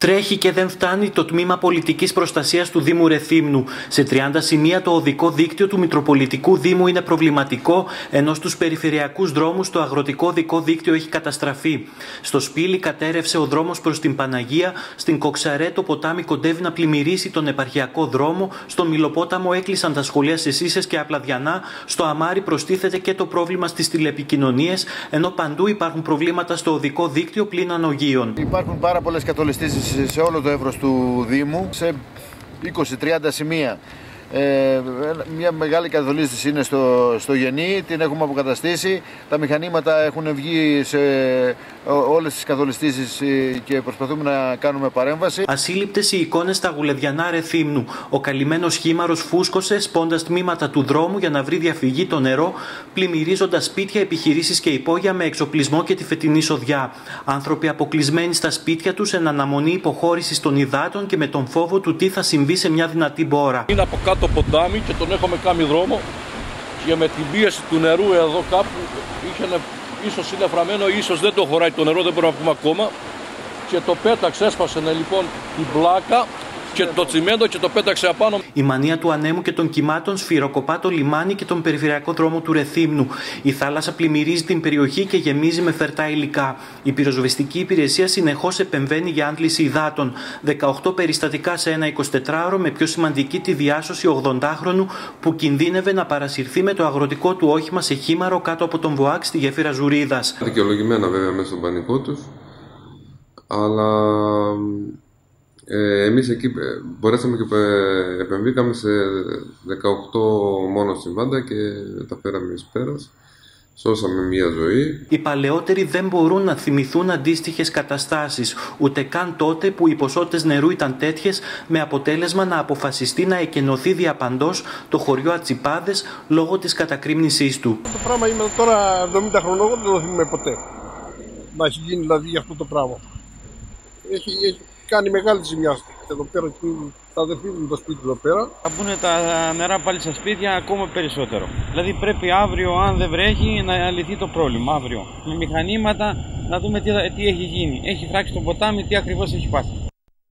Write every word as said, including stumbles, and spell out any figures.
Τρέχει και δεν φτάνει το τμήμα πολιτικής προστασίας του Δήμου Ρεθύμνου. Σε τριάντα σημεία το οδικό δίκτυο του Μητροπολιτικού Δήμου είναι προβληματικό, ενώ στους περιφερειακούς δρόμους το αγροτικό οδικό δίκτυο έχει καταστραφεί. Στο Σπήλι κατέρευσε ο δρόμος προς την Παναγία, στην Κοξαρέ το ποτάμι κοντεύει να πλημμυρίσει τον επαρχιακό δρόμο, στον Μιλοπόταμο έκλεισαν τα σχολεία σε Σίσες και Απλαδιανά, στο Αμάρι προστίθεται και το πρόβλημα στις τηλεπικοινωνίες, ενώ παντού υπάρχουν προβλήματα στο οδικό δίκτυο πλην ανογείων. Υπάρχουν πάρα πολλές κατολιστήσεις σε όλο το εύρος του Δήμου, σε είκοσι τριάντα σημεία. Ε, μια μεγάλη κατολίστηση είναι στο, στο Γενή, την έχουμε αποκαταστήσει. Τα μηχανήματα έχουν βγει σε όλες τις κατολιστήσεις και προσπαθούμε να κάνουμε παρέμβαση. Ασύλληπτες οι εικόνες στα Γουλεδιανά Ρεθύμνου. Ο καλυμμένος χήμαρος φούσκωσε σπώντας τμήματα του δρόμου για να βρει διαφυγή το νερό, πλημμυρίζοντας σπίτια, επιχειρήσεις και υπόγεια με εξοπλισμό και τη φετινή σοδιά. Άνθρωποι αποκλεισμένοι στα σπίτια τους εν αναμονή υποχώρησης των υδάτων και με τον φόβο του τι θα συμβεί σε μια δυνατή μπόρα. Είναι από κάτω ποτάμι και τον έχουμε κάνει δρόμο και με την πίεση του νερού εδώ κάπου είχε, ίσως είναι φραμμένο, ίσως δεν το χωράει το νερό, δεν μπορούμε να πούμε ακόμα, και το πέταξε, έσπασε λοιπόν την πλάκα και το τσιμέντο και το πέταξε απάνω. Η μανία του ανέμου και των κυμάτων σφυροκοπά το λιμάνι και τον περιφερειακό δρόμο του Ρεθύμνου. Η θάλασσα πλημμυρίζει την περιοχή και γεμίζει με φερτά υλικά. Η πυροσβεστική υπηρεσία συνεχώς επεμβαίνει για άντληση υδάτων. δεκαοκτώ περιστατικά σε ένα εικοσιτετράωρο, με πιο σημαντική τη διάσωση ογδοντάχρονου που κινδύνευε να παρασυρθεί με το αγροτικό του όχημα σε χήμαρο κάτω από τον Βοάκ στη γέφυρα Ζουρίδας. Δικαιολογημένα βέβαια μέσα στον πανικό τους, αλλά Ε, εμείς εκεί μπορέσαμε και επεμβήκαμε σε δεκαοκτώ μόνο συμβάντα και τα φέραμε εις πέρας. Σώσαμε μία ζωή. Οι παλαιότεροι δεν μπορούν να θυμηθούν αντίστοιχες καταστάσεις, ούτε καν τότε που οι ποσότητες νερού ήταν τέτοιες, με αποτέλεσμα να αποφασιστεί να εκενωθεί διαπαντός το χωριό Ατσιπάδες λόγω της κατακρήμνησής του. Το πράγμα είμαι τώρα εβδομήντα χρονών, δεν το θυμάμαι ποτέ να έχει γίνει δηλαδή αυτό το πράγμα. Έχει, έχει κάνει μεγάλη ζημιά εδώ πέρα, θα δεν φύγουν το σπίτι εδώ πέρα. Θα μπουν τα νερά πάλι στα σπίτια ακόμα περισσότερο. Δηλαδή πρέπει αύριο, αν δεν βρέχει, να λυθεί το πρόβλημα αύριο. Με μηχανήματα να δούμε τι, τι έχει γίνει. Έχει φράξει το ποτάμι, τι ακριβώς έχει πάθει.